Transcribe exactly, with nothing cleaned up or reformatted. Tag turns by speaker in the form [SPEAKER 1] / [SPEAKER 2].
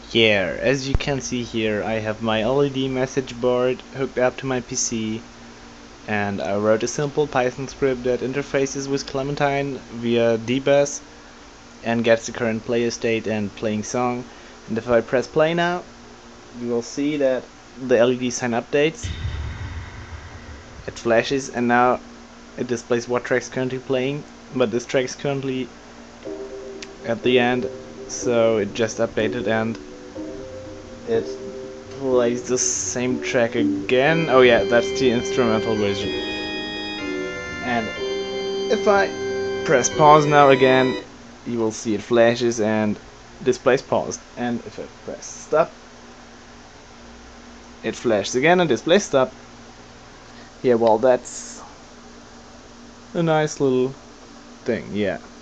[SPEAKER 1] Yeah, as you can see here, I have my L E D message board hooked up to my P C, and I wrote a simple Python script that interfaces with Clementine via DBus and gets the current player state and playing song. And if I press play now, you will see that the L E D sign updates, it flashes, and now it displays what track is currently playing, but this track is currently at the end, so it just updated and it plays the same track again. Oh yeah, that's the instrumental version. And if I press pause now again, you will see it flashes and displays paused. And if I press stop, it flashes again and displays stop. Yeah, well, that's a nice little thing, yeah.